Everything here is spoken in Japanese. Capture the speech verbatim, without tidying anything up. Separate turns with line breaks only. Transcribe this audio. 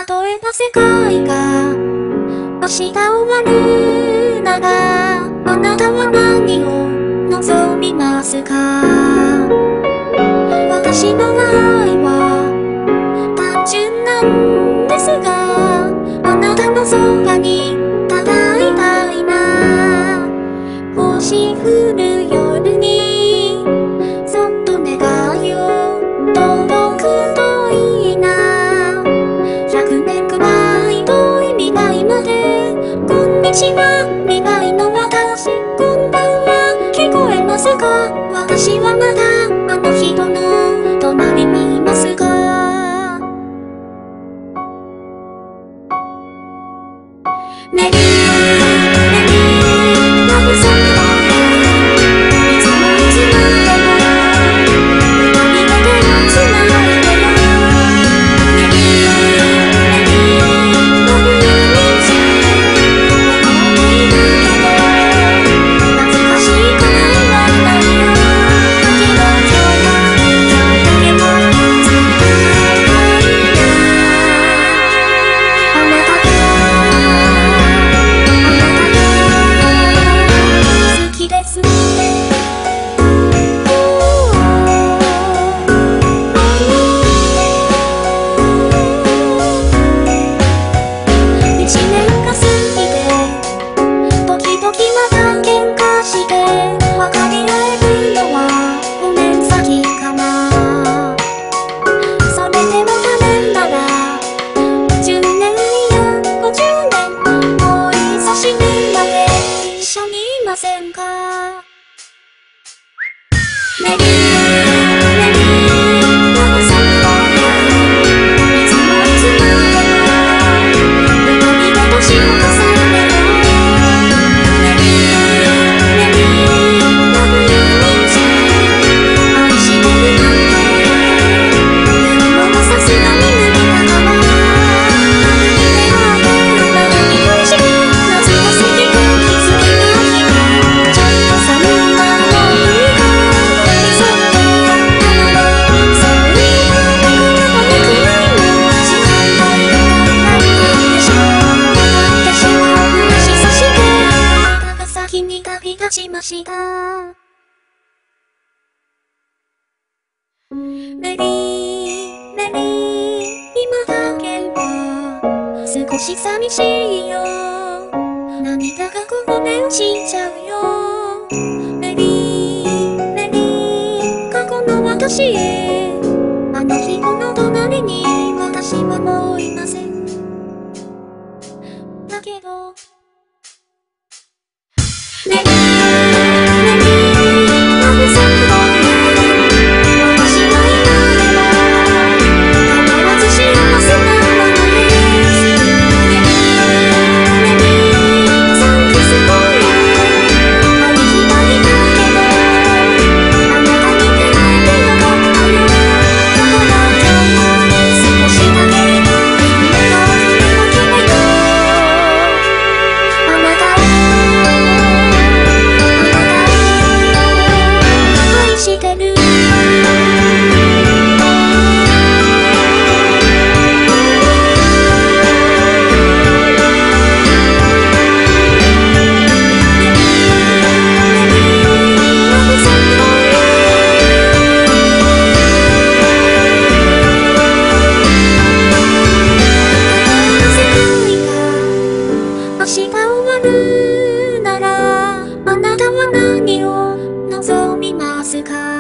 例えば世界が明日終わるなら、あなたは何を望みますか？私の愛は単純なんですが、あなたのそばにただいたいな。星降る夜にそっと願いを届くといいな。百年くらい遠い未来まで、こんにちは未来の私、こんばんは聞こえますか？私はまだあの人の隣にいますが、メリーメリーラブソングをいつもいつまでも二人だけをつないでよ。メリーメリーラブユーミス思いだけど懐かしいくらいはないよ。だけど今日は今日だけはずっと会いたいな。あなたと好きです一年が過ぎて時々また喧嘩して分かり合えるのはごねん先かな。それでもダメならじゅうねんやごじゅうねんもういさし年まで一緒にいませんか？メリーメリーラブソングをいつもいつまでも二人で年を重ねよう。メリーメリーラブユーミス愛してるなんて言うのもさすがに無理だから、歩きで会えるならに恋しく懐かしげく気づいた日々、ちょっと寒いなもういいか寄り添って離れ、そういうだからごめくらいの時間がいらないでしょう。でしょう話さしてあなたが先に旅立ちました。メリーメリー今だけは少し寂しいよ。涙がこぼれ落ちちゃうよ。メリーメリー過去の私へ、あの人の隣に私はもういません。だけどメリーメリーラブソングを私は今でも変わらず幸せなままです。メリーメリーサンキスフォーユーありきたりだけどあなたに出会えてよかったよ。だから今日も少しだけ夢の夢を決めよう。あなたをあなたを愛してる。明日終わるなら、あなたは何を望みますか？